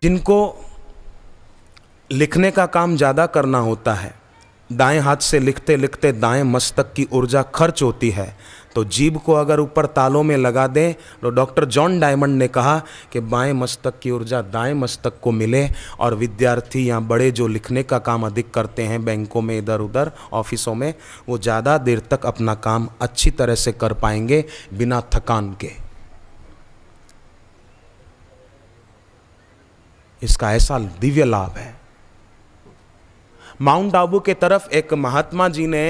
जिनको लिखने का काम ज़्यादा करना होता है, दाएं हाथ से लिखते लिखते दाएं मस्तक की ऊर्जा खर्च होती है, तो जीभ को अगर ऊपर तालों में लगा दें तो डॉक्टर जॉन डायमंड ने कहा कि बाएं मस्तक की ऊर्जा दाएं मस्तक को मिले और विद्यार्थी या बड़े जो लिखने का काम अधिक करते हैं बैंकों में, इधर उधर ऑफिसों में, वो ज़्यादा देर तक अपना काम अच्छी तरह से कर पाएंगे बिना थकान के। इसका ऐसा दिव्य लाभ है। माउंट आबू के तरफ एक महात्मा जी ने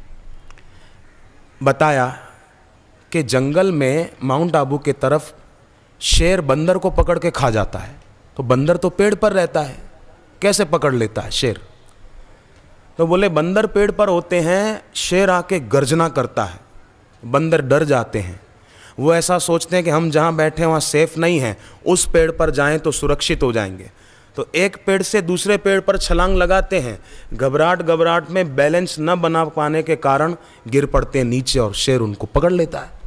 बताया कि जंगल में माउंट आबू के तरफ शेर बंदर को पकड़ के खा जाता है। तो बंदर तो पेड़ पर रहता है, कैसे पकड़ लेता है शेर? तो बोले बंदर पेड़ पर होते हैं, शेर आके गर्जना करता है, बंदर डर जाते हैं। वो ऐसा सोचते हैं कि हम जहाँ बैठे हैं वहाँ सेफ नहीं है, उस पेड़ पर जाएं तो सुरक्षित हो जाएंगे। तो एक पेड़ से दूसरे पेड़ पर छलांग लगाते हैं, घबराहट में बैलेंस न बना पाने के कारण गिर पड़ते हैं नीचे और शेर उनको पकड़ लेता है।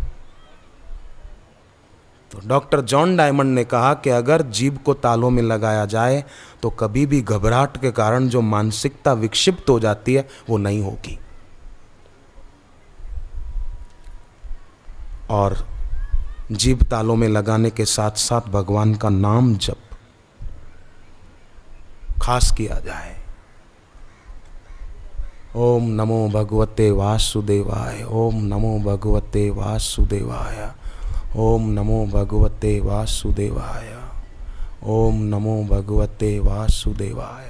तो डॉक्टर जॉन डायमंड ने कहा कि अगर जीभ को तालों में लगाया जाए तो कभी भी घबराहट के कारण जो मानसिकता विक्षिप्त हो जाती है वो नहीं होगी। और जीभ तालों में लगाने के साथ साथ भगवान का नाम जप खास किया जाए। ओम नमो भगवते वासुदेवाय, ओम नमो भगवते वासुदेवाय, ओम नमो भगवते वासुदेवाय, ओम नमो भगवते वासुदेवाय।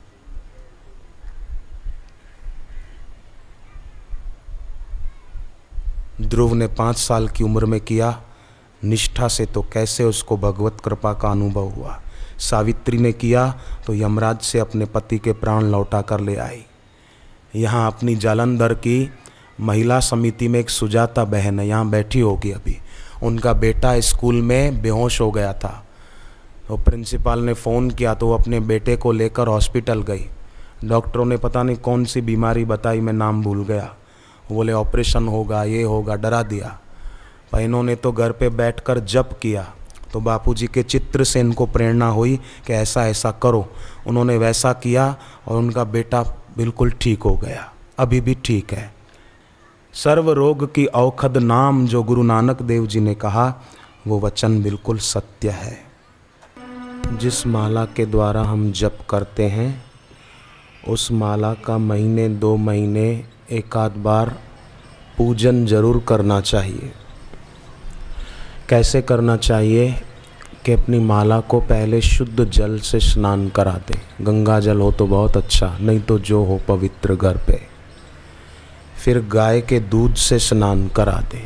ध्रुव ने 5 साल की उम्र में किया निष्ठा से, तो कैसे उसको भगवत कृपा का अनुभव हुआ। सावित्री ने किया तो यमराज से अपने पति के प्राण लौटा कर ले आई। यहाँ अपनी जालंधर की महिला समिति में एक सुजाता बहन है, यहाँ बैठी होगी अभी। उनका बेटा स्कूल में बेहोश हो गया था, तो प्रिंसिपल ने फ़ोन किया तो वो अपने बेटे को लेकर हॉस्पिटल गई। डॉक्टरों ने पता नहीं कौन सी बीमारी बताई, मैं नाम भूल गया। बोले ऑपरेशन होगा, ये होगा, डरा दिया। पर इन्होंने तो घर पे बैठकर जप किया, तो बापूजी के चित्र से इनको प्रेरणा हुई कि ऐसा ऐसा करो। उन्होंने वैसा किया और उनका बेटा बिल्कुल ठीक हो गया, अभी भी ठीक है। सर्व रोग की औषध नाम जो गुरु नानक देव जी ने कहा, वो वचन बिल्कुल सत्य है। जिस माला के द्वारा हम जप करते हैं उस माला का महीने 2 महीने एक आध बार पूजन जरूर करना चाहिए। कैसे करना चाहिए कि अपनी माला को पहले शुद्ध जल से स्नान करा दें। गंगा जल हो तो बहुत अच्छा, नहीं तो जो हो पवित्र घर पे। फिर गाय के दूध से स्नान करा दें,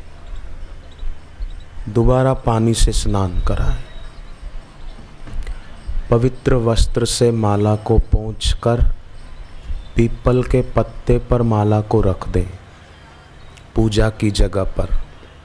दोबारा पानी से स्नान कराएं। पवित्र वस्त्र से माला को पोंछकर पीपल के पत्ते पर माला को रख दें पूजा की जगह पर।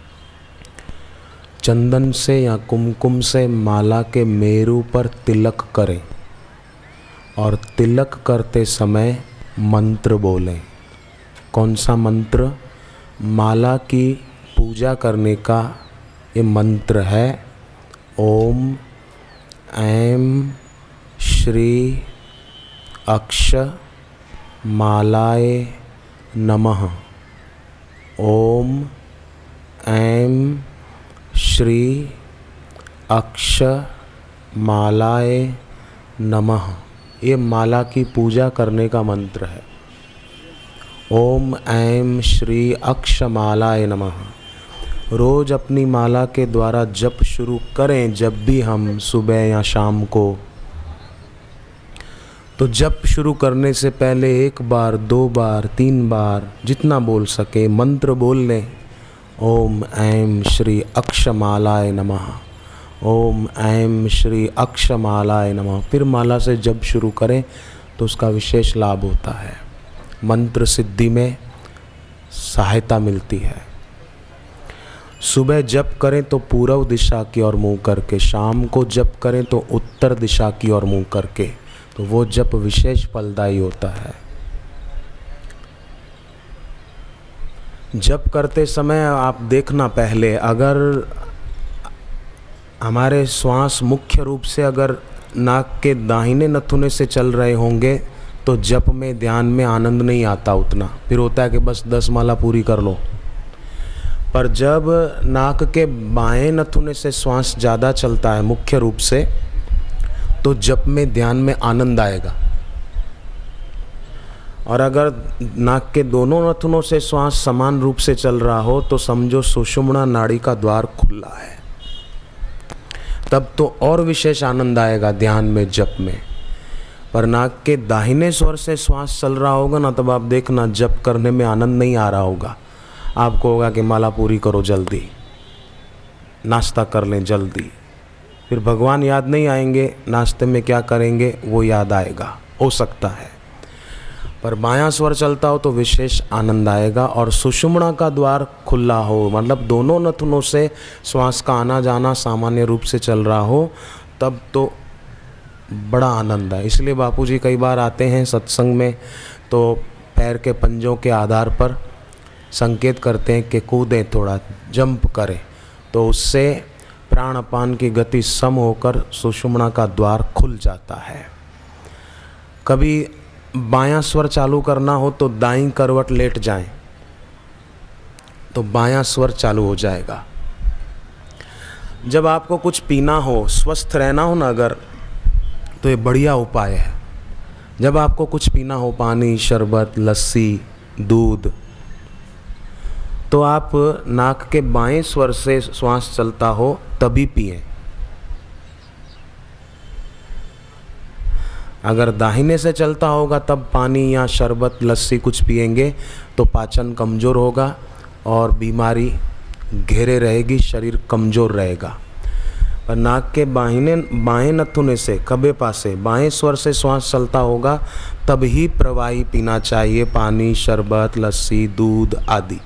चंदन से या कुमकुम से माला के मेरु पर तिलक करें और तिलक करते समय मंत्र बोलें। कौन सा मंत्र? माला की पूजा करने का ये मंत्र है, ओम ऐं श्री अक्ष मालाय नमः। ओम ऐं श्री अक्ष मालाय नमः। ये माला की पूजा करने का मंत्र है। ओम ऐं श्री अक्ष मालाय नमः। रोज़ अपनी माला के द्वारा जप शुरू करें। जब भी हम सुबह या शाम को, तो जप शुरू करने से पहले 1 बार 2 बार 3 बार जितना बोल सके मंत्र बोल लें। ओम ऐं श्री अक्षमालाय नमः, ओम ऐं श्री अक्षमालाय नमः। फिर माला से जप शुरू करें तो उसका विशेष लाभ होता है, मंत्र सिद्धि में सहायता मिलती है। सुबह जप करें तो पूर्व दिशा की ओर मुँह करके, शाम को जप करें तो उत्तर दिशा की ओर मुँह करके, तो वो जप विशेष फलदायी होता है। जप करते समय आप देखना, पहले अगर हमारे श्वास मुख्य रूप से अगर नाक के दाहिने नथुने से चल रहे होंगे तो जप में ध्यान में आनंद नहीं आता उतना, फिर होता है कि बस 10 माला पूरी कर लो। पर जब नाक के बाएं नथुने से श्वास ज़्यादा चलता है मुख्य रूप से, तो जप में ध्यान में आनंद आएगा। और अगर नाक के दोनों नथुनों से श्वास समान रूप से चल रहा हो तो समझो सुषुम्ना नाड़ी का द्वार खुला है, तब तो और विशेष आनंद आएगा ध्यान में जप में। पर नाक के दाहिने स्वर से श्वास चल रहा होगा ना, तब आप देखना जप करने में आनंद नहीं आ रहा होगा। आपको होगा कि माला पूरी करो जल्दी, नाश्ता कर लें जल्दी, फिर भगवान याद नहीं आएंगे, नाश्ते में क्या करेंगे वो याद आएगा, हो सकता है। पर बायां स्वर चलता हो तो विशेष आनंद आएगा। और सुषुम्ना का द्वार खुला हो, मतलब दोनों नथुनों से श्वास का आना जाना सामान्य रूप से चल रहा हो, तब तो बड़ा आनंद है। इसलिए बापूजी कई बार आते हैं सत्संग में तो पैर के पंजों के आधार पर संकेत करते हैं कि कूदें, थोड़ा जंप करें, तो उससे प्राण अपान की गति सम होकर सुषुम्ना का द्वार खुल जाता है। कभी बायां स्वर चालू करना हो तो दाईं करवट लेट जाएं, तो बायां स्वर चालू हो जाएगा। जब आपको कुछ पीना हो, स्वस्थ रहना हो ना अगर, तो ये बढ़िया उपाय है। जब आपको कुछ पीना हो, पानी, शरबत, लस्सी, दूध, तो आप नाक के बाएं स्वर से श्वास चलता हो तभी पिएं। अगर दाहिने से चलता होगा तब पानी या शरबत, लस्सी कुछ पिएंगे तो पाचन कमज़ोर होगा और बीमारी घेरे रहेगी, शरीर कमज़ोर रहेगा। पर नाक के बाएं नथुने से खभे पासे बाएं स्वर से श्वास चलता होगा तब ही प्रवाही पीना चाहिए, पानी, शरबत, लस्सी, दूध आदि।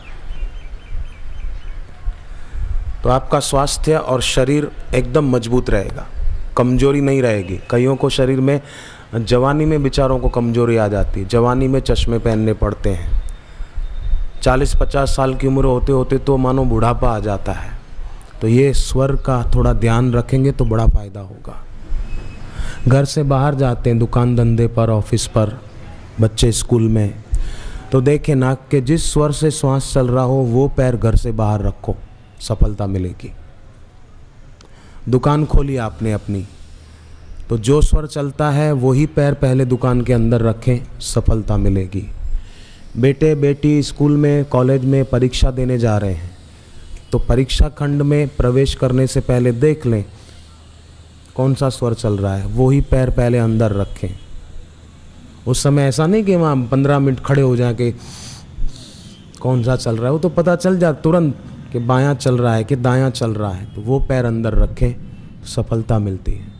तो आपका स्वास्थ्य और शरीर एकदम मजबूत रहेगा, कमजोरी नहीं रहेगी। कईयों को शरीर में जवानी में बेचारों को कमजोरी आ जाती है, जवानी में चश्मे पहनने पड़ते हैं, 40-50 साल की उम्र होते होते तो मानो बुढ़ापा आ जाता है। तो ये स्वर का थोड़ा ध्यान रखेंगे तो बड़ा फायदा होगा। घर से बाहर जाते हैं, दुकान धंधे पर, ऑफिस पर, बच्चे स्कूल में, तो देखें नाक के जिस स्वर से श्वास चल रहा हो वो पैर घर से बाहर रखो, सफलता मिलेगी। दुकान खोली आपने अपनी, तो जो स्वर चलता है वही पैर पहले दुकान के अंदर रखें, सफलता मिलेगी। बेटे बेटी स्कूल में, कॉलेज में परीक्षा देने जा रहे हैं, तो परीक्षा खंड में प्रवेश करने से पहले देख लें कौन सा स्वर चल रहा है, वही पैर पहले अंदर रखें। उस समय ऐसा नहीं कि वहाँ 15 मिनट खड़े हो जाए कि कौन सा चल रहा है, वो तो पता चल जाए तुरंत कि बायां चल रहा है कि दायां चल रहा है, तो वो पैर अंदर रखें, सफलता मिलती है।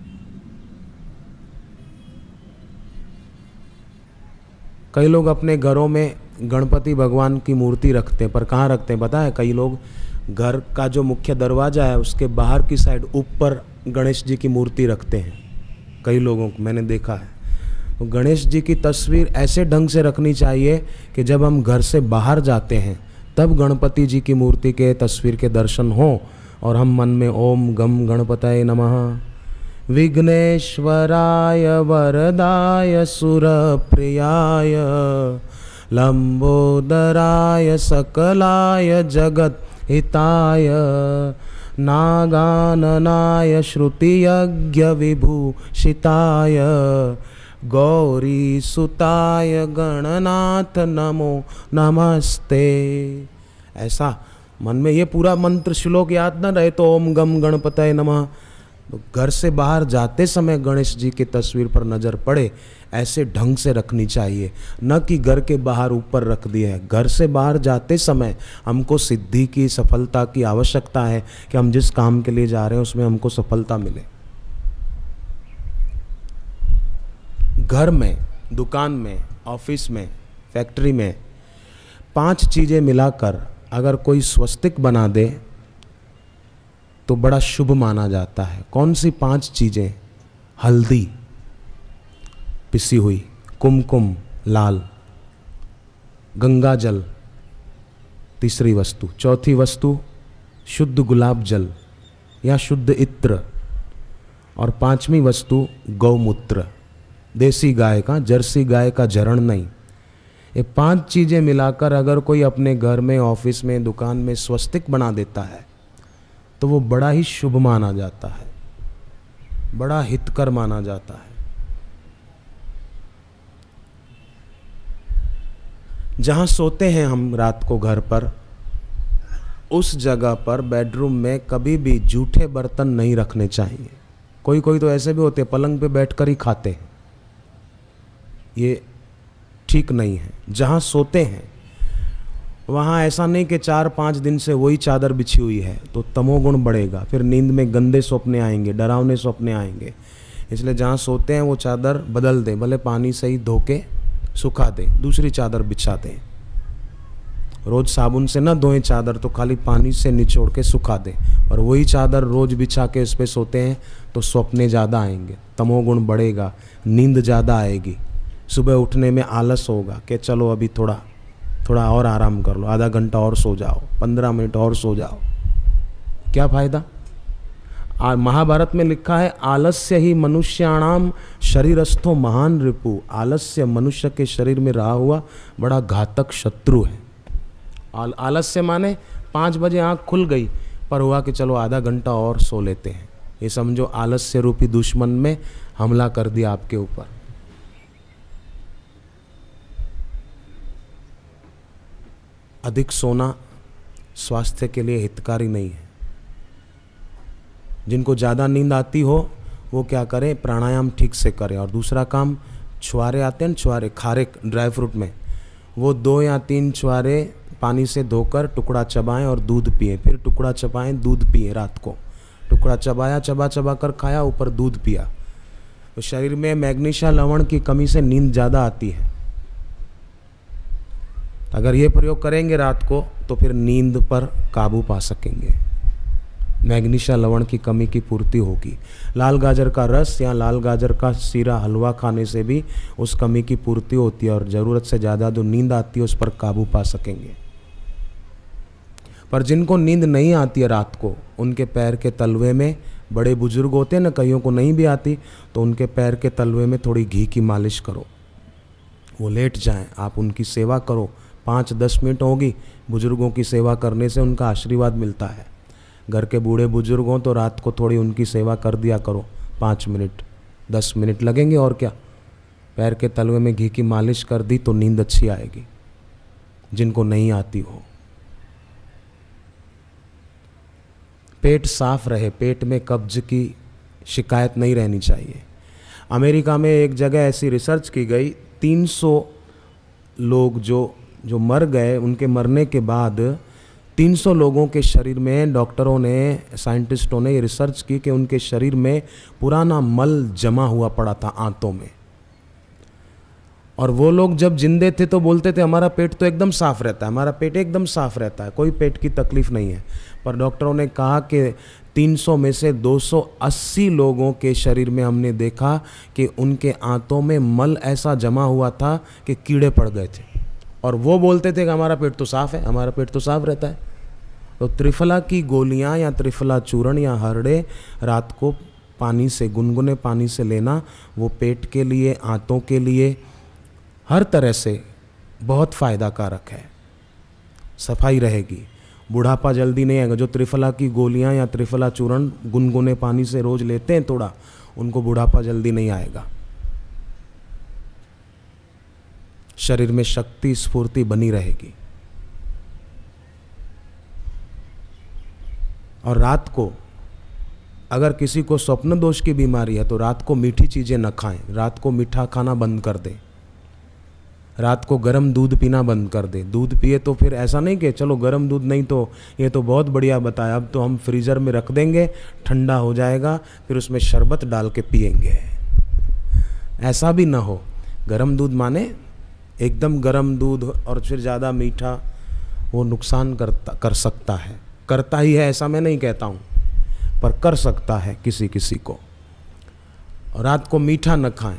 कई लोग अपने घरों में गणपति भगवान की मूर्ति रखते हैं, पर कहाँ रखते हैं पता है? कई लोग घर का जो मुख्य दरवाज़ा है उसके बाहर की साइड ऊपर गणेश जी की मूर्ति रखते हैं। कई लोगों को मैंने देखा है। तो गणेश जी की तस्वीर ऐसे ढंग से रखनी चाहिए कि जब हम घर से बाहर जाते हैं तब गणपति जी की मूर्ति के तस्वीर के दर्शन हो और हम मन में ओम गम गणपतये नमः, विघ्नेश्वराय वरदाय सुरप्रियाय लंबोदराय सकलाय जगत हिताय नागाननाय श्रुतियज्ञ विभूषिताय गौरी सुताय गणनाथ नमो नमस्ते। ऐसा मन में ये पूरा मंत्र श्लोक याद न रहे तो ओम गम गणपतये नमः। तो घर से बाहर जाते समय गणेश जी की तस्वीर पर नज़र पड़े ऐसे ढंग से रखनी चाहिए, न कि घर के बाहर ऊपर रख दिया है। घर से बाहर जाते समय हमको सिद्धि की, सफलता की आवश्यकता है कि हम जिस काम के लिए जा रहे हैं उसमें हमको सफलता मिले। घर में, दुकान में, ऑफिस में, फैक्ट्री में 5 चीज़ें मिलाकर अगर कोई स्वस्तिक बना दे तो बड़ा शुभ माना जाता है। कौन सी 5 चीज़ें? हल्दी पिसी हुई, कुमकुम लाल, गंगा जल तीसरी वस्तु, चौथी वस्तु शुद्ध गुलाब जल या शुद्ध इत्र, और पांचवी वस्तु गौमूत्र, देसी गाय का, जर्सी गाय का झरण नहीं। ये 5 चीज़ें मिलाकर अगर कोई अपने घर में, ऑफिस में, दुकान में स्वस्तिक बना देता है तो वो बड़ा ही शुभ माना जाता है, बड़ा हितकर माना जाता है। जहाँ सोते हैं हम रात को घर पर, उस जगह पर बेडरूम में कभी भी जूठे बर्तन नहीं रखने चाहिए। कोई कोई तो ऐसे भी होते हैं पलंग पे बैठकर ही खाते हैं, ये ठीक नहीं है। जहाँ सोते हैं वहाँ ऐसा नहीं कि 4-5 दिन से वही चादर बिछी हुई है, तो तमोगुण बढ़ेगा, फिर नींद में गंदे सपने आएंगे, डरावने सपने आएंगे। इसलिए जहाँ सोते हैं वो चादर बदल दें, भले पानी से ही धो के सुखा दें, दूसरी चादर बिछा दें। रोज़ साबुन से ना धोएं चादर, तो खाली पानी से निचोड़ के सुखा दें, और वही चादर रोज़ बिछा के इस पर सोते हैं तो सपने ज़्यादा आएंगे, तमोगुण बढ़ेगा, नींद ज़्यादा आएगी, सुबह उठने में आलस होगा कि चलो अभी थोड़ा और आराम कर लो, आधा घंटा और सो जाओ, 15 मिनट और सो जाओ, क्या फ़ायदा। महाभारत में लिखा है, आलस्य ही मनुष्याणाम शरीरस्थो महान रिपु। आलस्य मनुष्य के शरीर में रहा हुआ बड़ा घातक शत्रु है। आलस्य माने 5 बजे आँख खुल गई, पर हुआ कि चलो आधा घंटा और सो लेते हैं, ये समझो आलस्य रूपी दुश्मन में हमला कर दिया आपके ऊपर। अधिक सोना स्वास्थ्य के लिए हितकारी नहीं है। जिनको ज़्यादा नींद आती हो वो क्या करें, प्राणायाम ठीक से करें। और दूसरा काम, छुआरे आते हैं ना, छुआरे खारे ड्राई फ्रूट में, वो 2 या 3 छुआरे पानी से धोकर टुकड़ा चबाएं और दूध पिए, फिर टुकड़ा चबाएं, दूध पिए। रात को टुकड़ा चबाया, चबा कर खाया, ऊपर दूध पिया, तो शरीर में मैग्नीशियम लवण की कमी से नींद ज़्यादा आती है। अगर ये प्रयोग करेंगे रात को तो फिर नींद पर काबू पा सकेंगे, मैग्नीशियम लवण की कमी की पूर्ति होगी। लाल गाजर का रस या लाल गाजर का सीरा हलवा खाने से भी उस कमी की पूर्ति होती है, और ज़रूरत से ज़्यादा जो नींद आती है उस पर काबू पा सकेंगे। पर जिनको नींद नहीं आती है रात को, उनके पैर के तलवे में, बड़े बुजुर्ग होते हैं ना, कईयों को नहीं भी आती, तो उनके पैर के तलवे में थोड़ी घी की मालिश करो, वो लेट जाएं, आप उनकी सेवा करो। 5-10 मिनट होगी, बुजुर्गों की सेवा करने से उनका आशीर्वाद मिलता है। घर के बूढ़े बुजुर्ग हों तो रात को थोड़ी उनकी सेवा कर दिया करो, 5 मिनट 10 मिनट लगेंगे और क्या। पैर के तलवे में घी की मालिश कर दी तो नींद अच्छी आएगी, जिनको नहीं आती हो। पेट साफ रहे, पेट में कब्ज की शिकायत नहीं रहनी चाहिए। अमेरिका में एक जगह ऐसी रिसर्च की गई, 300 लोग जो मर गए, उनके मरने के बाद 300 लोगों के शरीर में डॉक्टरों ने, साइंटिस्टों ने ये रिसर्च की कि उनके शरीर में पुराना मल जमा हुआ पड़ा था आंतों में। और वो लोग जब जिंदे थे तो बोलते थे हमारा पेट तो एकदम साफ रहता है, हमारा पेट एकदम साफ रहता है, कोई पेट की तकलीफ नहीं है। पर डॉक्टरों ने कहा कि 300 में से 280 लोगों के शरीर में हमने देखा कि उनके आंतों में मल ऐसा जमा हुआ था कि कीड़े पड़ गए थे, और वो बोलते थे कि हमारा पेट तो साफ है, हमारा पेट तो साफ रहता है। तो त्रिफला की गोलियां या त्रिफला चूर्ण या हरड़े रात को पानी से, गुनगुने पानी से लेना, वो पेट के लिए, आंतों के लिए, हर तरह से बहुत फ़ायदा कारक है। सफाई रहेगी, बुढ़ापा जल्दी नहीं आएगा। जो त्रिफला की गोलियां या त्रिफला चूर्ण गुनगुने पानी से रोज़ लेते हैं थोड़ा, उनको बुढ़ापा जल्दी नहीं आएगा। शरीर में शक्ति, स्फूर्ति बनी रहेगी। और रात को अगर किसी को स्वप्न दोष की बीमारी है तो रात को मीठी चीज़ें न खाएं, रात को मीठा खाना बंद कर दें, रात को गर्म दूध पीना बंद कर दें। दूध पिए तो फिर ऐसा नहीं कि चलो गर्म दूध नहीं तो ये तो बहुत बढ़िया बताया, अब तो हम फ्रीज़र में रख देंगे, ठंडा हो जाएगा, फिर उसमें शरबत डाल के पिएंगे। ऐसा भी ना हो। गर्म दूध माने एकदम गर्म दूध और फिर ज़्यादा मीठा, वो नुकसान कर सकता है, करता ही है ऐसा मैं नहीं कहता हूँ, पर कर सकता है किसी किसी को। और रात को मीठा न खाएं,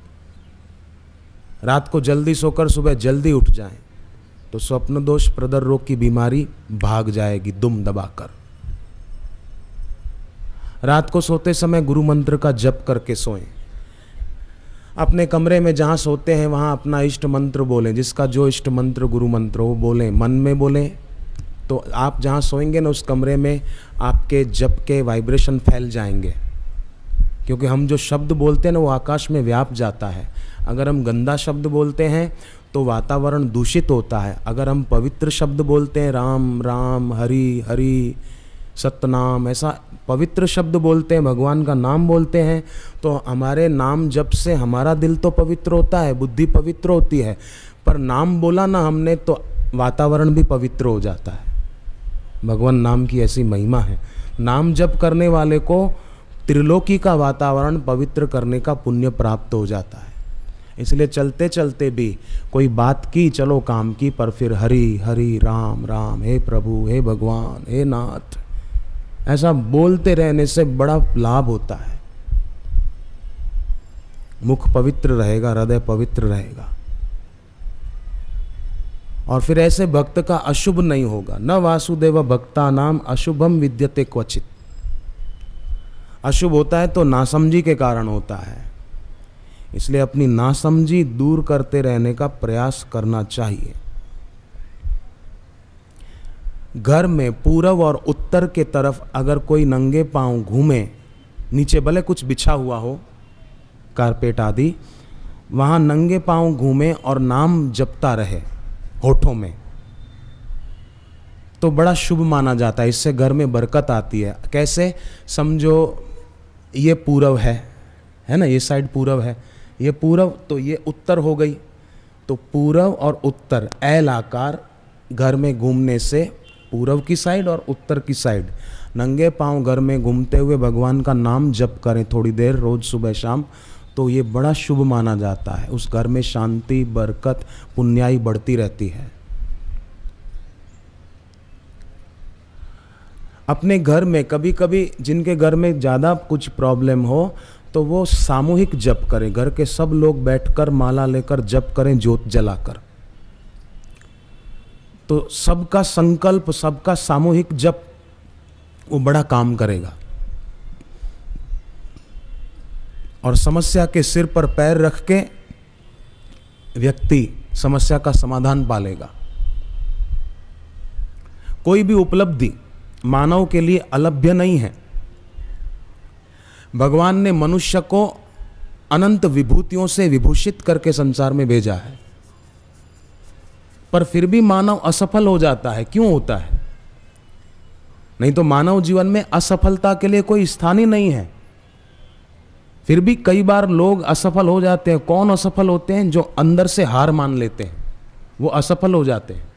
रात को जल्दी सोकर सुबह जल्दी उठ जाएं, तो स्वप्न दोष, प्रदर रोग की बीमारी भाग जाएगी दुम दबाकर। रात को सोते समय गुरु मंत्र का जप करके सोएं। अपने कमरे में जहाँ सोते हैं वहाँ अपना इष्ट मंत्र बोलें, जिसका जो इष्ट मंत्र गुरु मंत्र हो बोलें, मन में बोलें। तो आप जहाँ सोएंगे ना उस कमरे में आपके जप के वाइब्रेशन फैल जाएंगे, क्योंकि हम जो शब्द बोलते हैं ना वो आकाश में व्याप जाता है। अगर हम गंदा शब्द बोलते हैं तो वातावरण दूषित होता है। अगर हम पवित्र शब्द बोलते हैं, राम राम, हरि हरि, सतनाम, ऐसा पवित्र शब्द बोलते हैं, भगवान का नाम बोलते हैं, तो हमारे नाम जप से हमारा दिल तो पवित्र होता है, बुद्धि पवित्र होती है, पर नाम बोला ना हमने तो वातावरण भी पवित्र हो जाता है। भगवान नाम की ऐसी महिमा है। नाम जप करने वाले को त्रिलोकी का वातावरण पवित्र करने का पुण्य प्राप्त हो जाता है। इसलिए चलते चलते भी कोई बात की, चलो काम की, पर फिर हरि हरि, राम राम, हे प्रभु, हे भगवान, हे नाथ, ऐसा बोलते रहने से बड़ा लाभ होता है। मुख पवित्र रहेगा, हृदय पवित्र रहेगा, और फिर ऐसे भक्त का अशुभ नहीं होगा। न वासुदेव भक्ता नाम अशुभम विद्यते क्वचित। अशुभ होता है तो नासमझी के कारण होता है, इसलिए अपनी नासमझी दूर करते रहने का प्रयास करना चाहिए। घर में पूर्व और उत्तर के तरफ अगर कोई नंगे पांव घूमे, नीचे भले कुछ बिछा हुआ हो, कारपेट आदि, वहाँ नंगे पांव घूमे और नाम जपता रहे होठों में, तो बड़ा शुभ माना जाता है। इससे घर में बरकत आती है। कैसे? समझो ये पूर्व है ना, ये साइड पूर्व है, ये पूर्व, तो ये उत्तर हो गई। तो पूर्व और उत्तर एल आकार घर में घूमने से पूर्व की साइड और उत्तर की साइड नंगे पांव घर में घूमते हुए भगवान का नाम जप करें थोड़ी देर रोज सुबह शाम, तो ये बड़ा शुभ माना जाता है। उस घर में शांति, बरकत, पुण्याई बढ़ती रहती है। अपने घर में कभी कभी जिनके घर में ज़्यादा कुछ प्रॉब्लम हो तो वो सामूहिक जप करें। घर के सब लोग बैठकर माला लेकर जप करें, ज्योत जलाकर। तो सबका संकल्प, सबका सामूहिक जप वो बड़ा काम करेगा, और समस्या के सिर पर पैर रख के व्यक्ति समस्या का समाधान पालेगा। कोई भी उपलब्धि मानव के लिए अलभ्य नहीं है। भगवान ने मनुष्य को अनंत विभूतियों से विभूषित करके संसार में भेजा है, पर फिर भी मानव असफल हो जाता है। क्यों होता है? नहीं तो मानव जीवन में असफलता के लिए कोई स्थान ही नहीं है। फिर भी कई बार लोग असफल हो जाते हैं। कौन असफल होते हैं? जो अंदर से हार मान लेते हैं, वो असफल हो जाते हैं।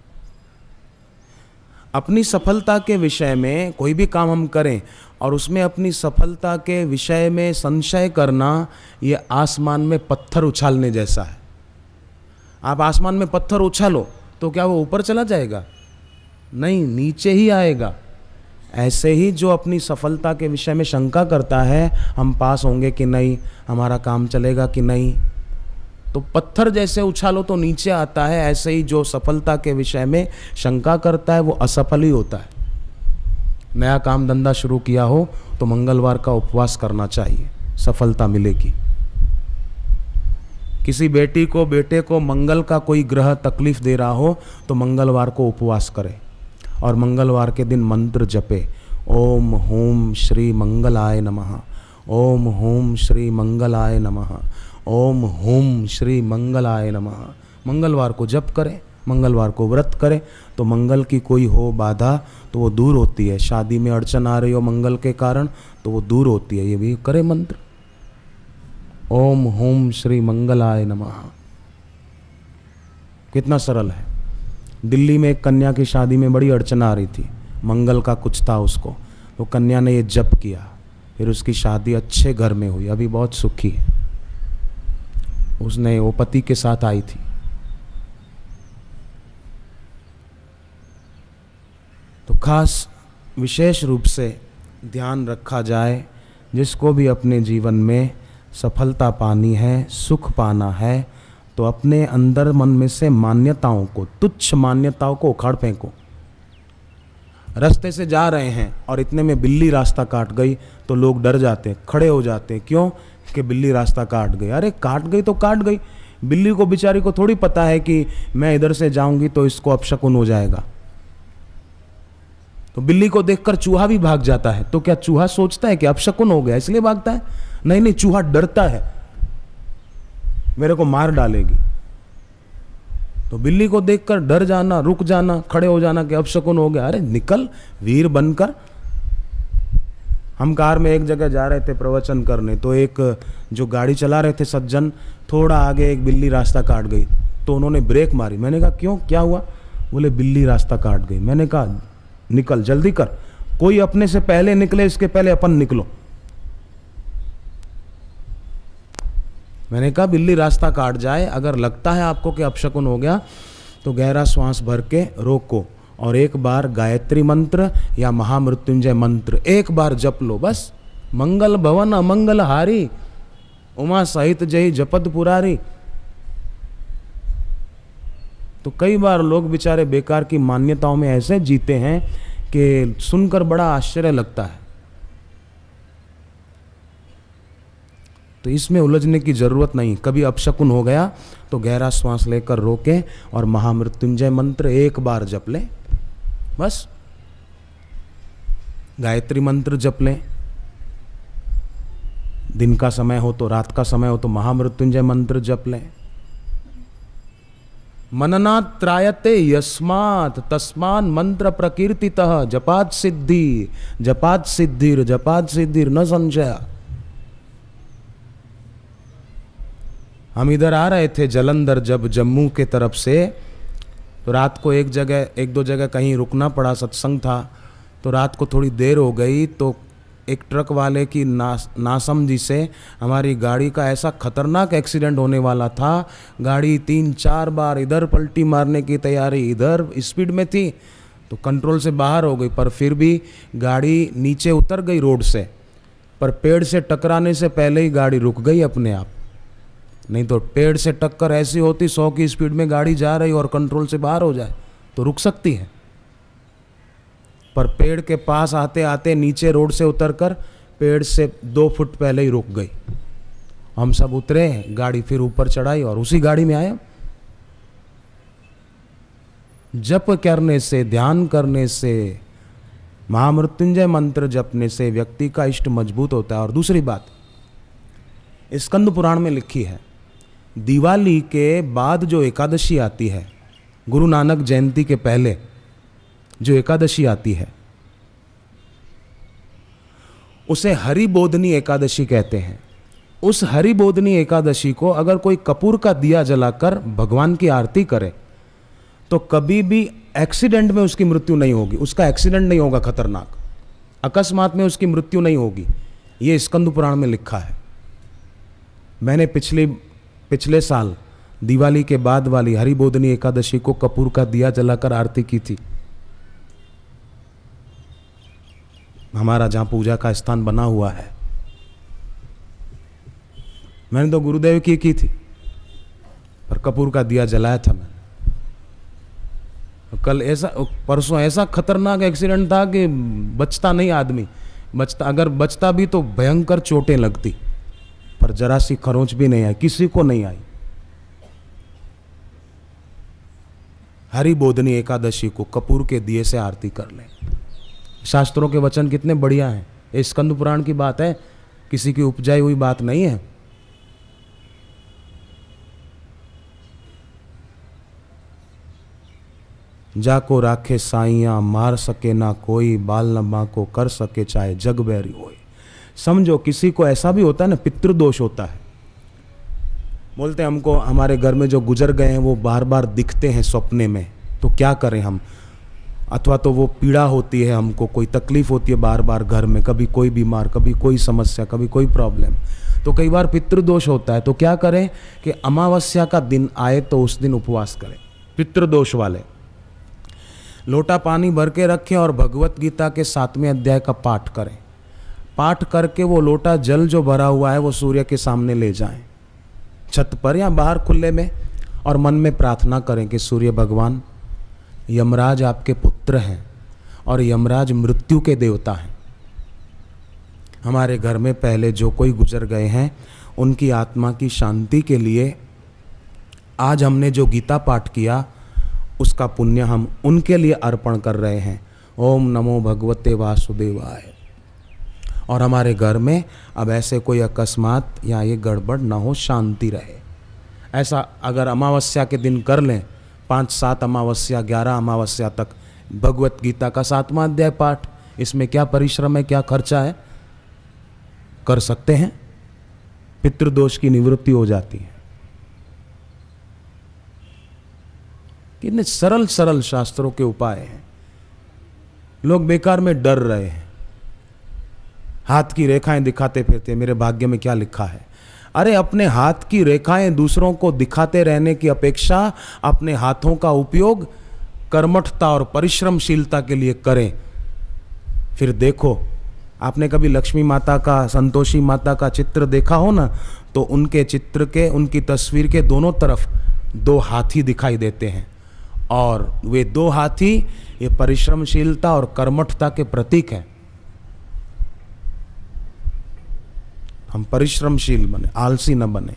अपनी सफलता के विषय में कोई भी काम हम करें और उसमें अपनी सफलता के विषय में संशय करना, ये आसमान में पत्थर उछालने जैसा है। आप आसमान में पत्थर उछालो तो क्या वो ऊपर चला जाएगा? नहीं, नीचे ही आएगा। ऐसे ही जो अपनी सफलता के विषय में शंका करता है, हम पास होंगे कि नहीं, हमारा काम चलेगा कि नहीं, तो पत्थर जैसे उछालो तो नीचे आता है। ऐसे ही जो सफलता के विषय में शंका करता है वो असफल ही होता है। नया काम धंधा शुरू किया हो तो मंगलवार का उपवास करना चाहिए, सफलता मिलेगी। किसी बेटी को, बेटे को मंगल का कोई ग्रह तकलीफ दे रहा हो तो मंगलवार को उपवास करे और मंगलवार के दिन मंत्र जपे, ओम हूम श्री मंगलाय नमः, ओम हूम श्री मंगलाय नमः, ओम हूम श्री मंगलाय नमः। मंगलवार को जप करें, मंगलवार को व्रत करें तो मंगल की कोई हो बाधा तो वो दूर होती है। शादी में अड़चन आ रही हो मंगल के कारण तो वो दूर होती है। ये भी करें मंत्र, ओम हूम श्री मंगलाय नमः। कितना सरल है। दिल्ली में एक कन्या की शादी में बड़ी अड़चन आ रही थी, मंगल का कुछ था उसको, तो कन्या ने ये जप किया, फिर उसकी शादी अच्छे घर में हुई, अभी बहुत सुखी है। उसने वो पति के साथ आई थी। तो खास विशेष रूप से ध्यान रखा जाए, जिसको भी अपने जीवन में सफलता पानी है, सुख पाना है, तो अपने अंदर मन में से मान्यताओं को, तुच्छ मान्यताओं को उखाड़ फेंको। रास्ते से जा रहे हैं और इतने में बिल्ली रास्ता काट गई तो लोग डर जाते हैं, खड़े हो जाते हैं। क्यों? कि बिल्ली रास्ता काट गई। अरे काट गई तो काट गई, बिल्ली को बेचारी को थोड़ी पता है कि मैं इधर से जाऊंगी तो इसको अपशकुन हो जाएगा। तो बिल्ली को देखकर चूहा भी भाग जाता है। तो क्या चूहा सोचता है कि अपशकुन हो गया इसलिए भागता है? नहीं नहीं, चूहा डरता है मेरे को मार डालेगी। तो बिल्ली को देखकर डर जाना, रुक जाना, खड़े हो जाना कि अपशकुन हो गया। अरे निकल वीर बनकर। हम कार में एक जगह जा रहे थे प्रवचन करने, तो एक जो गाड़ी चला रहे थे सज्जन, थोड़ा आगे एक बिल्ली रास्ता काट गई तो उन्होंने ब्रेक मारी। मैंने कहा क्यों, क्या हुआ? बोले बिल्ली रास्ता काट गई। मैंने कहा निकल, जल्दी कर, कोई अपने से पहले निकले इसके पहले अपन निकलो। मैंने कहा बिल्ली रास्ता काट जाए, अगर लगता है आपको कि अपशकुन हो गया तो गहरा श्वास भर के रोको और एक बार गायत्री मंत्र या महामृत्युंजय मंत्र एक बार जप लो बस। मंगल भवन अमंगल हारी, उमा सहित जय जपद पुरारी। तो कई बार लोग बेचारे बेकार की मान्यताओं में ऐसे जीते हैं कि सुनकर बड़ा आश्चर्य लगता है। तो इसमें उलझने की जरूरत नहीं। कभी अपशकुन हो गया तो गहरा श्वास लेकर रोके और महामृत्युंजय मंत्र एक बार जप ले बस। गायत्री मंत्र जप लें, दिन का समय हो तो, रात का समय हो तो महामृत्युंजय मंत्र जप लें। मननात् त्रायते यस्मात् तस्मान् मंत्र प्रकीर्तितः जपात् सिद्धि जपात् सिद्धिर जपात् सिद्धिर न संशय। हम इधर आ रहे थे जलंधर जब जम्मू के तरफ से, तो रात को एक दो जगह कहीं रुकना पड़ा, सत्संग था। तो रात को थोड़ी देर हो गई तो एक ट्रक वाले की नासमझी से हमारी गाड़ी का ऐसा खतरनाक एक्सीडेंट होने वाला था। गाड़ी 3-4 बार इधर पलटी मारने की तैयारी, इधर स्पीड में थी तो कंट्रोल से बाहर हो गई, पर फिर भी गाड़ी नीचे उतर गई रोड से, पर पेड़ से टकराने से पहले ही गाड़ी रुक गई अपने आप। नहीं तो पेड़ से टक्कर ऐसी होती 100 की स्पीड में गाड़ी जा रही और कंट्रोल से बाहर हो जाए तो रुक सकती है, पर पेड़ के पास आते आते नीचे रोड से उतरकर पेड़ से 2 फुट पहले ही रुक गई। हम सब उतरे, गाड़ी फिर ऊपर चढ़ाई और उसी गाड़ी में आए। जप करने से, ध्यान करने से, महामृत्युंजय मंत्र जपने से व्यक्ति का इष्ट मजबूत होता है। और दूसरी बात स्कंद पुराण में लिखी है, दिवाली के बाद जो एकादशी आती है, गुरु नानक जयंती के पहले जो एकादशी आती है उसे हरिबोधनी एकादशी कहते हैं। उस हरिबोधनी एकादशी को अगर कोई कपूर का दिया जलाकर भगवान की आरती करे तो कभी भी एक्सीडेंट में उसकी मृत्यु नहीं होगी, उसका एक्सीडेंट नहीं होगा खतरनाक, अकस्मात में उसकी मृत्यु नहीं होगी। ये स्कंद पुराण में लिखा है। मैंने पिछले साल दिवाली के बाद वाली हरिबोधनी एकादशी को कपूर का दिया जलाकर आरती की थी। हमारा जहां पूजा का स्थान बना हुआ है, मैंने तो गुरुदेव की थी, पर कपूर का दिया जलाया था मैंने। कल परसों ऐसा खतरनाक एक्सीडेंट था कि बचता नहीं आदमी, अगर बचता भी तो भयंकर चोटें लगती, पर जरा सी खरोंच भी नहीं आई, किसी को नहीं आई। हरिबोधनी एकादशी को कपूर के दिए से आरती कर लें। शास्त्रों के वचन कितने बढ़िया हैं। ये स्कंद पुराण की बात है, किसी की उपजाई हुई बात नहीं है। जाको राखे साइया मार सके ना कोई, बाल न बाको कर सके चाहे जग बैरी होए। समझो किसी को ऐसा भी होता है ना, पितृदोष होता है। बोलते हैं हमको हमारे घर में जो गुजर गए हैं वो बार बार दिखते हैं सपने में, तो क्या करें हम। अथवा तो वो पीड़ा होती है हमको, कोई तकलीफ होती है बार बार घर में, कभी कोई बीमार, कभी कोई समस्या, कभी कोई प्रॉब्लम, तो कई बार पितृदोष होता है। तो क्या करें कि अमावस्या का दिन आए तो उस दिन उपवास करें। पितृदोष वाले लोटा पानी भर के रखें और भगवत गीता के 7वें अध्याय का पाठ करें। पाठ करके वो लोटा जल जो भरा हुआ है वो सूर्य के सामने ले जाएं, छत पर या बाहर खुले में, और मन में प्रार्थना करें कि सूर्य भगवान, यमराज आपके पुत्र हैं और यमराज मृत्यु के देवता हैं। हमारे घर में पहले जो कोई गुजर गए हैं उनकी आत्मा की शांति के लिए आज हमने जो गीता पाठ किया उसका पुण्य हम उनके लिए अर्पण कर रहे हैं। ओम नमो भगवते वासुदेवाय। और हमारे घर में अब ऐसे कोई अकस्मात या ये गड़बड़ ना हो, शांति रहे। ऐसा अगर अमावस्या के दिन कर लें, 5-7 अमावस्या 11 अमावस्या तक भगवत गीता का 7वां अध्याय पाठ, इसमें क्या परिश्रम है, क्या खर्चा है, कर सकते हैं। पितृदोष की निवृत्ति हो जाती है। कितने सरल सरल शास्त्रों के उपाय हैं। लोग बेकार में डर रहे हैं, हाथ की रेखाएं दिखाते फिरते, मेरे भाग्य में क्या लिखा है। अरे अपने हाथ की रेखाएं दूसरों को दिखाते रहने की अपेक्षा अपने हाथों का उपयोग कर्मठता और परिश्रमशीलता के लिए करें। फिर देखो, आपने कभी लक्ष्मी माता का, संतोषी माता का चित्र देखा हो ना, तो उनके चित्र के, उनकी तस्वीर के दोनों तरफ 2 हाथी दिखाई देते हैं और वे 2 हाथी ये परिश्रमशीलता और कर्मठता के प्रतीक हैं। हम परिश्रमशील बने, आलसी न बने।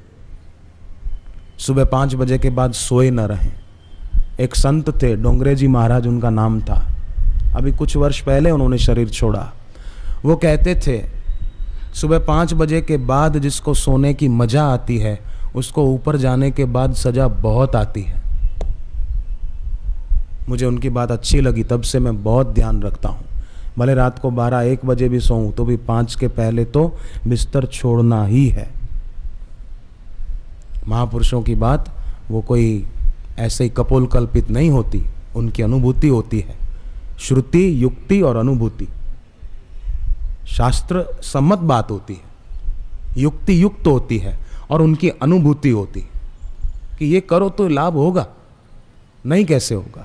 सुबह 5 बजे के बाद सोए न रहें। एक संत थे, डोंगरे जी महाराज उनका नाम था, अभी कुछ वर्ष पहले उन्होंने शरीर छोड़ा। वो कहते थे सुबह 5 बजे के बाद जिसको सोने की मजा आती है उसको ऊपर जाने के बाद सजा बहुत आती है। मुझे उनकी बात अच्छी लगी, तब से मैं बहुत ध्यान रखता हूँ। भले रात को 12-1 बजे भी सोऊं तो भी 5 के पहले तो बिस्तर छोड़ना ही है। महापुरुषों की बात वो कोई ऐसे ही कपोल कल्पित नहीं होती, उनकी अनुभूति होती है। श्रुति, युक्ति और अनुभूति शास्त्र सम्मत बात होती है, युक्ति युक्त होती है और उनकी अनुभूति होती है कि ये करो तो लाभ होगा, नहीं कैसे होगा।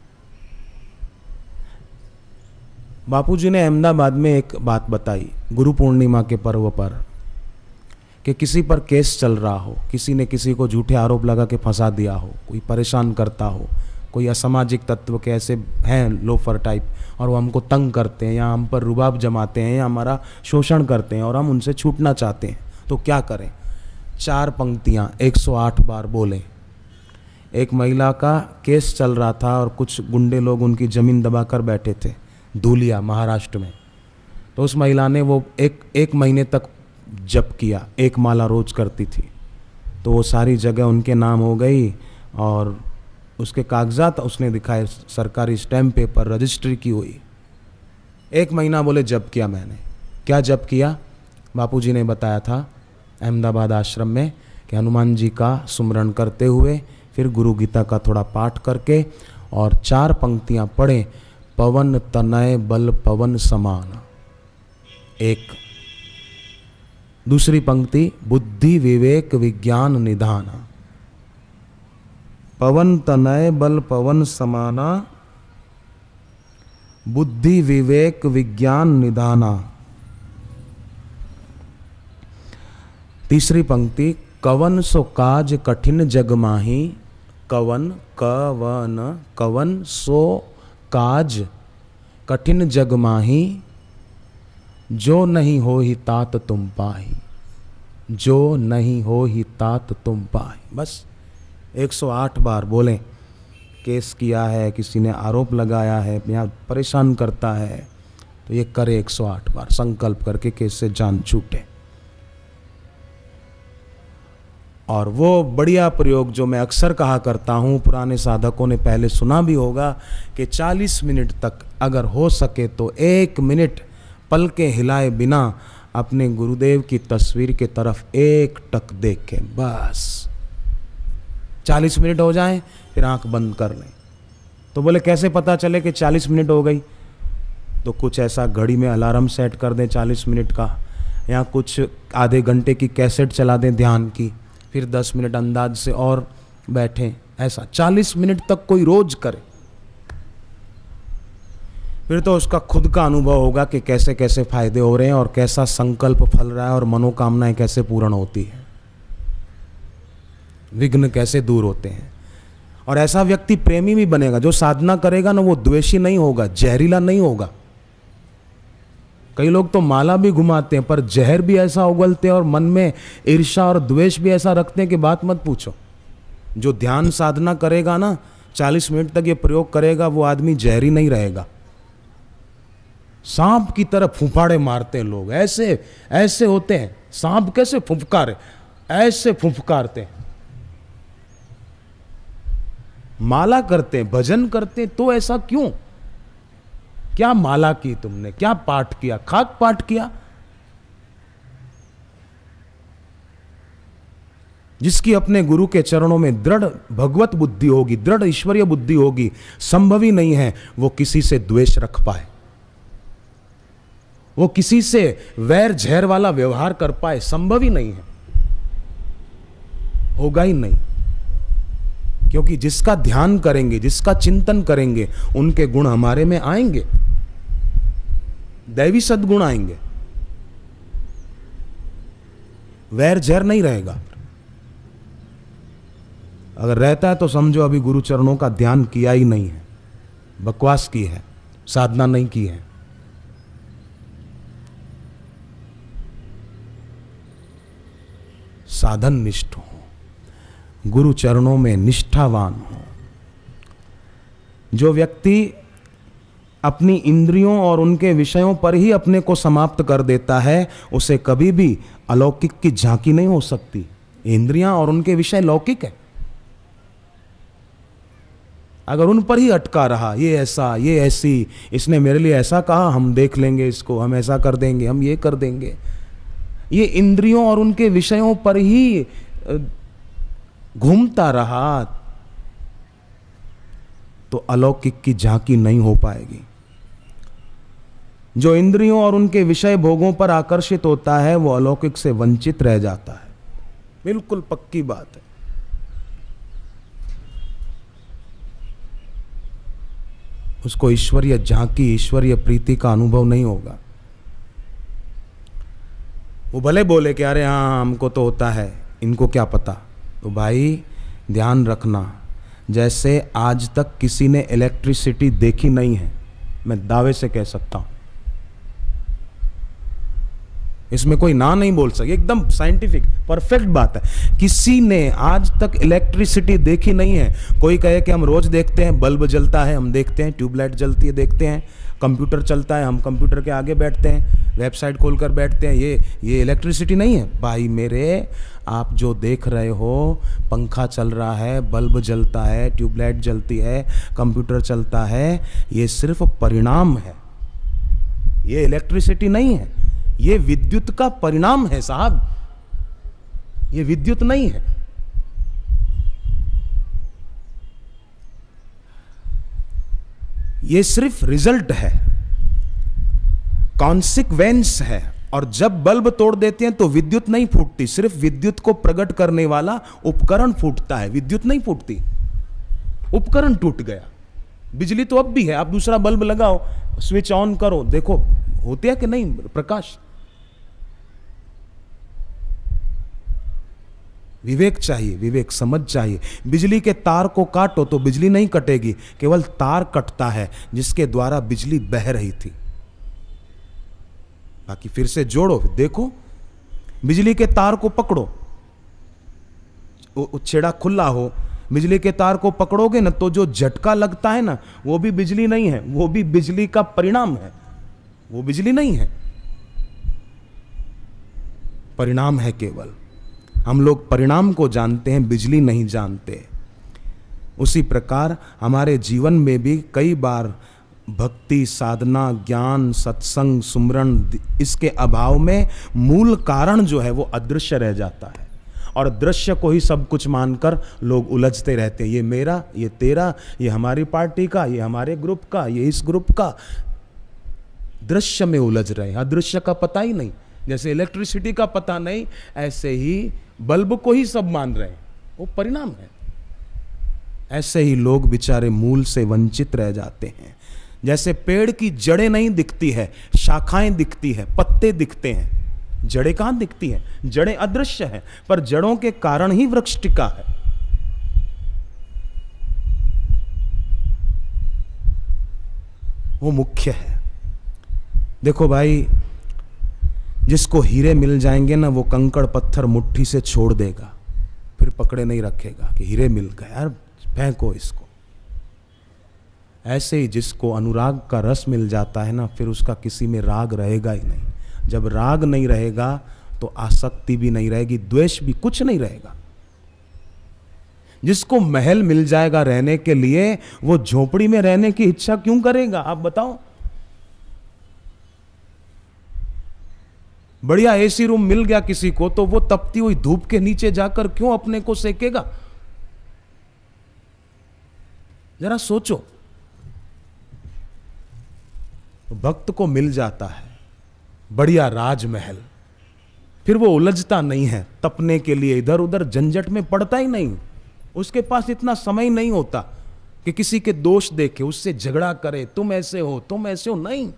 बापूजी ने अहमदाबाद में एक बात बताई गुरु पूर्णिमा के पर्व पर कि किसी पर केस चल रहा हो, किसी ने किसी को झूठे आरोप लगा के फंसा दिया हो, कोई परेशान करता हो, कोई असामाजिक तत्व के ऐसे हैं लोफर टाइप और वो हमको तंग करते हैं या हम पर रुबाब जमाते हैं या हमारा शोषण करते हैं और हम उनसे छूटना चाहते हैं, तो क्या करें। 4 पंक्तियाँ 108 बार बोलें। एक महिला का केस चल रहा था और कुछ गुंडे लोग उनकी ज़मीन दबाकर बैठे थे, धूलिया महाराष्ट्र में। तो उस महिला ने वो एक महीने तक जप किया, 1 माला रोज करती थी, तो वो सारी जगह उनके नाम हो गई और उसके कागजात उसने दिखाए, सरकारी स्टैम्प पेपर, रजिस्ट्री की हुई। 1 महीना बोले जप किया मैंने। क्या जप किया? बापूजी ने बताया था अहमदाबाद आश्रम में कि हनुमान जी का सुमरण करते हुए फिर गुरु गीता का थोड़ा पाठ करके और 4 पंक्तियां पढ़ें। पवन तनय बल पवन समान। 1 दूसरी पंक्ति बुद्धि विवेक विज्ञान निधान। पवन तनय बल पवन समाना, बुद्धि विवेक विज्ञान निधाना। तीसरी पंक्ति कवन सो काज कठिन जग माही। कवन कवन सो काज कठिन जग माही, जो नहीं हो ही तात तुम पाही। जो नहीं हो ही तात तुम पाही। बस 108 बार बोलें। केस किया है, किसी ने आरोप लगाया है या परेशान करता है तो ये करे 108 बार, संकल्प करके केस से जान छूटे। और वो बढ़िया प्रयोग जो मैं अक्सर कहा करता हूँ, पुराने साधकों ने पहले सुना भी होगा कि 40 मिनट तक अगर हो सके तो 1 मिनट पलके हिलाए बिना अपने गुरुदेव की तस्वीर की तरफ एक टक देखें। बस 40 मिनट हो जाएं, फिर आंख बंद कर लें। तो बोले कैसे पता चले कि 40 मिनट हो गई? तो कुछ ऐसा घड़ी में अलार्म सेट कर दें 40 मिनट का, या कुछ आधे घंटे की कैसेट चला दें ध्यान की, फिर 10 मिनट अंदाज से और बैठें। ऐसा 40 मिनट तक कोई रोज करे, फिर तो उसका खुद का अनुभव होगा कि कैसे कैसे फायदे हो रहे हैं और कैसा संकल्प फल रहा है और मनोकामनाएं कैसे पूर्ण होती है, विघ्न कैसे दूर होते हैं। और ऐसा व्यक्ति प्रेमी भी बनेगा। जो साधना करेगा ना वो द्वेषी नहीं होगा, जहरीला नहीं होगा। कई लोग तो माला भी घुमाते हैं पर जहर भी ऐसा उगलते हैं और मन में ईर्ष्या और द्वेष भी ऐसा रखते हैं कि बात मत पूछो। जो ध्यान साधना करेगा ना, 40 मिनट तक ये प्रयोग करेगा, वो आदमी जहरी नहीं रहेगा। सांप की तरह फुफाड़े मारते हैं लोग, ऐसे ऐसे होते हैं। सांप कैसे फुफकारे, ऐसे फुफकारते हैं। माला करते हैं, भजन करते हैं, तो ऐसा क्यों? क्या माला की तुमने, क्या पाठ किया, खाक पाठ किया? जिसकी अपने गुरु के चरणों में दृढ़ भगवत बुद्धि होगी, दृढ़ ईश्वरीय बुद्धि होगी, संभव ही नहीं है वो किसी से द्वेष रख पाए, वो किसी से वैर झैर वाला व्यवहार कर पाए। संभव ही नहीं है, होगा ही नहीं। क्योंकि जिसका ध्यान करेंगे, जिसका चिंतन करेंगे, उनके गुण हमारे में आएंगे, दैवी सद्गुण आएंगे, वैर झैर नहीं रहेगा। अगर रहता है तो समझो अभी गुरु चरणों का ध्यान किया ही नहीं है, बकवास की है, साधना नहीं की है। साधन निष्ठ हो, गुरु चरणों में निष्ठावान हो। जो व्यक्ति अपनी इंद्रियों और उनके विषयों पर ही अपने को समाप्त कर देता है, उसे कभी भी अलौकिक की झांकी नहीं हो सकती। इंद्रियां और उनके विषय लौकिक है। अगर उन पर ही अटका रहा, ये ऐसा, ये ऐसी, इसने मेरे लिए ऐसा कहा, हम देख लेंगे इसको, हम ऐसा कर देंगे, हम ये कर देंगे, ये इंद्रियों और उनके विषयों पर ही घूमता रहा, तो अलौकिक की झांकी नहीं हो पाएगी। जो इंद्रियों और उनके विषय भोगों पर आकर्षित होता है, वो अलौकिक से वंचित रह जाता है। बिल्कुल पक्की बात है। उसको ईश्वरीय झांकी, ईश्वरीय प्रीति का अनुभव नहीं होगा। वो भले बोले कि अरे हाँ हमको तो होता है, इनको क्या पता। तो भाई ध्यान रखना, जैसे आज तक किसी ने इलेक्ट्रिसिटी देखी नहीं है, मैं दावे से कह सकता हूं, इसमें कोई ना नहीं बोल सके, एकदम साइंटिफिक परफेक्ट बात है। किसी ने आज तक इलेक्ट्रिसिटी देखी नहीं है। कोई कहे कि हम रोज देखते हैं, बल्ब जलता है हम देखते हैं, ट्यूबलाइट जलती है देखते हैं, कंप्यूटर चलता है हम कंप्यूटर के आगे बैठते हैं, वेबसाइट खोलकर बैठते हैं, ये इलेक्ट्रिसिटी नहीं है। भाई मेरे, आप जो देख रहे हो, पंखा चल रहा है, बल्ब जलता है, ट्यूबलाइट जलती है, कंप्यूटर चलता है, ये सिर्फ परिणाम है, ये इलेक्ट्रिसिटी नहीं है, ये विद्युत का परिणाम है साहब, ये विद्युत नहीं है। ये सिर्फ रिजल्ट है, कॉन्सिक्वेंस है। और जब बल्ब तोड़ देते हैं तो विद्युत नहीं फूटती, सिर्फ विद्युत को प्रकट करने वाला उपकरण फूटता है, विद्युत नहीं फूटती। उपकरण टूट गया। बिजली तो अब भी है, आप दूसरा बल्ब लगाओ, स्विच ऑन करो, देखो होती है कि नहीं प्रकाश। विवेक चाहिए, विवेक समझ चाहिए। बिजली के तार को काटो तो बिजली नहीं कटेगी, केवल तार कटता है जिसके द्वारा बिजली बह रही थी। बाकी फिर से जोड़ो, देखो बिजली के तार को पकड़ो, छेड़ा खुला हो, बिजली के तार को पकड़ोगे ना तो जो झटका लगता है ना, वो भी बिजली नहीं है, वो भी बिजली का परिणाम है, वो बिजली नहीं है, परिणाम है केवल। हम लोग परिणाम को जानते हैं, बिजली नहीं जानते। उसी प्रकार हमारे जीवन में भी कई बार भक्ति, साधना, ज्ञान, सत्संग, सुमरण, इसके अभाव में मूल कारण जो है वो अदृश्य रह जाता है। और दृश्य को ही सब कुछ मानकर लोग उलझते रहते हैं, ये मेरा, ये तेरा, ये हमारी पार्टी का, ये हमारे ग्रुप का, ये इस ग्रुप का। दृश्य में उलझ रहे हैं, अदृश्य का पता ही नहीं। जैसे इलेक्ट्रिसिटी का पता नहीं, ऐसे ही बल्ब को ही सब मान रहे हैं, वो परिणाम है। ऐसे ही लोग बेचारे मूल से वंचित रह जाते हैं। जैसे पेड़ की जड़ें नहीं दिखती है, शाखाएं दिखती है, पत्ते दिखते हैं, जड़ें कहां दिखती हैं? जड़ें अदृश्य हैं, पर जड़ों के कारण ही वृक्ष टिका है। वो मुख्य है। देखो भाई, जिसको हीरे मिल जाएंगे ना, वो कंकड़ पत्थर मुट्ठी से छोड़ देगा, फिर पकड़े नहीं रखेगा कि हीरे मिल गए यार फेंको इसको। ऐसे ही जिसको अनुराग का रस मिल जाता है ना, फिर उसका किसी में राग रहेगा ही नहीं। जब राग नहीं रहेगा तो आसक्ति भी नहीं रहेगी, द्वेष भी, कुछ नहीं रहेगा। जिसको महल मिल जाएगा रहने के लिए, वो झोपड़ी में रहने की इच्छा क्यों करेगा? आप बताओ। बढ़िया एसी रूम मिल गया किसी को, तो वो तपती हुई धूप के नीचे जाकर क्यों अपने को सेकेगा? जरा सोचो। भक्त को मिल जाता है बढ़िया राजमहल, फिर वो उलझता नहीं है तपने के लिए, इधर उधर झंझट में पड़ता ही नहीं। उसके पास इतना समय नहीं होता कि किसी के दोष देखे, उससे झगड़ा करे, तुम ऐसे हो तुम ऐसे हो, नहीं।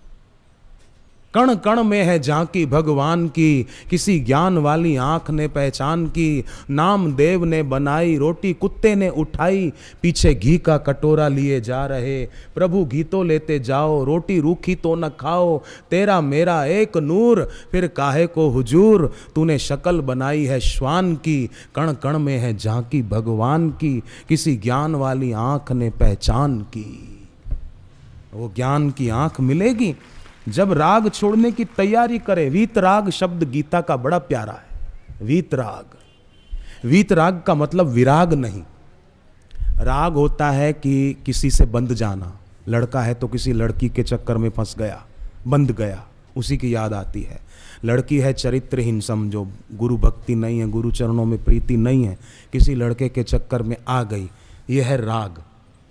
कण कण में है झांकी भगवान की, किसी ज्ञान वाली आंख ने पहचान की। नाम देव ने बनाई, रोटी कुत्ते ने उठाई, पीछे घी का कटोरा लिए जा रहे। प्रभु घी तो लेते जाओ, रोटी रूखी तो न खाओ। तेरा मेरा एक नूर, फिर काहे को हुजूर। तूने शक्ल बनाई है श्वान की, कण कण में है झांकी भगवान की, किसी ज्ञान वाली आंख ने पहचान की। वो ज्ञान की आंख मिलेगी जब राग छोड़ने की तैयारी करे। वीतराग शब्द गीता का बड़ा प्यारा है। वीतराग, वीतराग का मतलब विराग नहीं। राग होता है कि किसी से बंध जाना, लड़का है तो किसी लड़की के चक्कर में फंस गया, बंध गया, उसी की याद आती है। लड़की है चरित्रहीन समझो, गुरु भक्ति नहीं है, गुरु चरणों में प्रीति नहीं है, किसी लड़के के चक्कर में आ गई, यह है राग।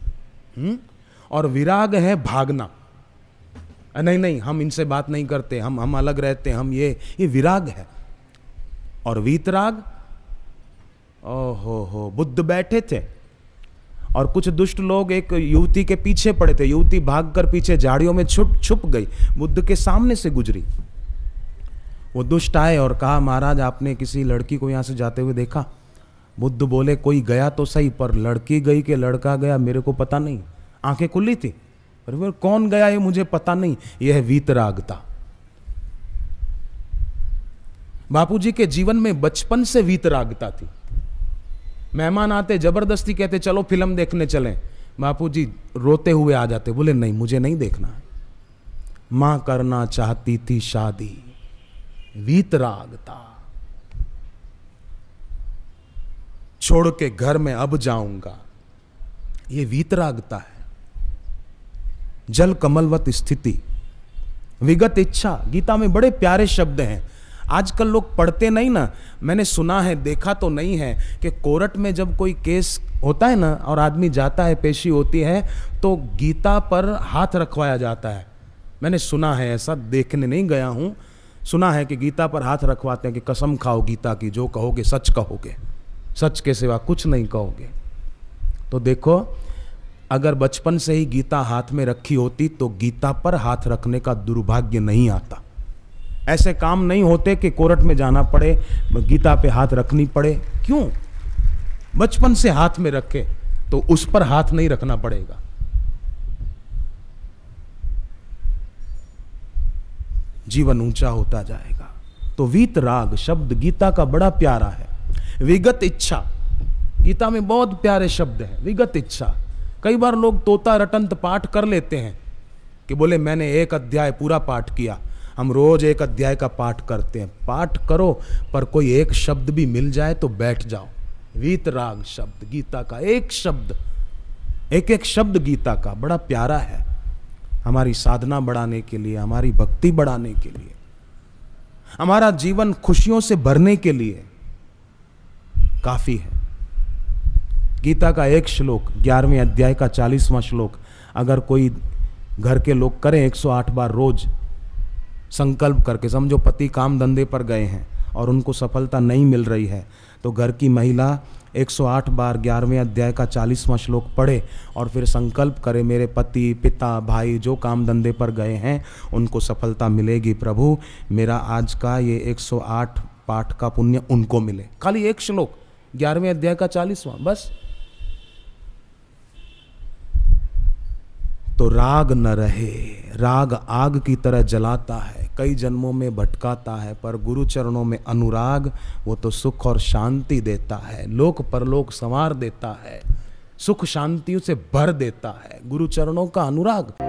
और विराग है भागना, नहीं नहीं हम इनसे बात नहीं करते, हम अलग रहते हैं, हम ये विराग है। और वीतराग, ओहो, बुद्ध बैठे थे और कुछ दुष्ट लोग एक युवती के पीछे पड़े थे। युवती भागकर पीछे झाड़ियों में छुप गई, बुद्ध के सामने से गुजरी। वो दुष्ट आए और कहा, महाराज आपने किसी लड़की को यहां से जाते हुए देखा? बुद्ध बोले, कोई गया तो सही, पर लड़की गई कि लड़का गया मेरे को पता नहीं। आंखें खुली थी, पर कौन गया ये मुझे पता नहीं। यह है वीतरागता। बापूजी के जीवन में बचपन से वीतरागता थी। मेहमान आते, जबरदस्ती कहते चलो फिल्म देखने चलें, बापूजी रोते हुए आ जाते, बोले नहीं मुझे नहीं देखना है। मां करना चाहती थी शादी, वीतरागता। छोड़ के घर में अब जाऊंगा, ये वीतरागता है। जल कमलवत स्थिति, विगत इच्छा। गीता में बड़े प्यारे शब्द हैं। आजकल लोग पढ़ते नहीं ना। मैंने सुना है, देखा तो नहीं है, कि कोर्ट में जब कोई केस होता है ना और आदमी जाता है, पेशी होती है, तो गीता पर हाथ रखवाया जाता है। मैंने सुना है, ऐसा देखने नहीं गया हूं, सुना है कि गीता पर हाथ रखवाते हैं कि कसम खाओ गीता की, जो कहोगे सच कहोगे, सच के सिवा कुछ नहीं कहोगे। तो देखो, अगर बचपन से ही गीता हाथ में रखी होती तो गीता पर हाथ रखने का दुर्भाग्य नहीं आता। ऐसे काम नहीं होते कि कोर्ट में जाना पड़े, गीता पे हाथ रखनी पड़े। क्यों? बचपन से हाथ में रखे तो उस पर हाथ नहीं रखना पड़ेगा। जीवन ऊंचा होता जाएगा। तो वीतराग शब्द गीता का बड़ा प्यारा है। विगत इच्छा, गीता में बहुत प्यारे शब्द हैं। विगत इच्छा, कई बार लोग तोता रटंत पाठ कर लेते हैं कि बोले मैंने एक अध्याय पूरा पाठ किया। हम रोज एक अध्याय का पाठ करते हैं। पाठ करो, पर कोई एक शब्द भी मिल जाए तो बैठ जाओ। वीतराग शब्द गीता का, एक शब्द, एक एक शब्द गीता का बड़ा प्यारा है। हमारी साधना बढ़ाने के लिए, हमारी भक्ति बढ़ाने के लिए, हमारा जीवन खुशियों से भरने के लिए काफी है। गीता का एक श्लोक, 11वें अध्याय का 40वां श्लोक, अगर कोई घर के लोग करें 108 बार रोज संकल्प करके, समझो पति काम धंधे पर गए हैं और उनको सफलता नहीं मिल रही है, तो घर की महिला 108 बार 11वें अध्याय का 40वां श्लोक पढ़े और फिर संकल्प करे, मेरे पति, पिता, भाई जो काम धंधे पर गए हैं उनको सफलता मिलेगी। प्रभु मेरा आज का ये 108 पाठ का पुण्य उनको मिले। खाली एक श्लोक, 11वें अध्याय का 40वां, बस। तो राग न रहे। राग आग की तरह जलाता है, कई जन्मों में भटकाता है, पर गुरु चरणों में अनुराग वो तो सुख और शांति देता है, लोक परलोक संवार देता है, सुख शांतियों से भर देता है गुरु चरणों का अनुराग।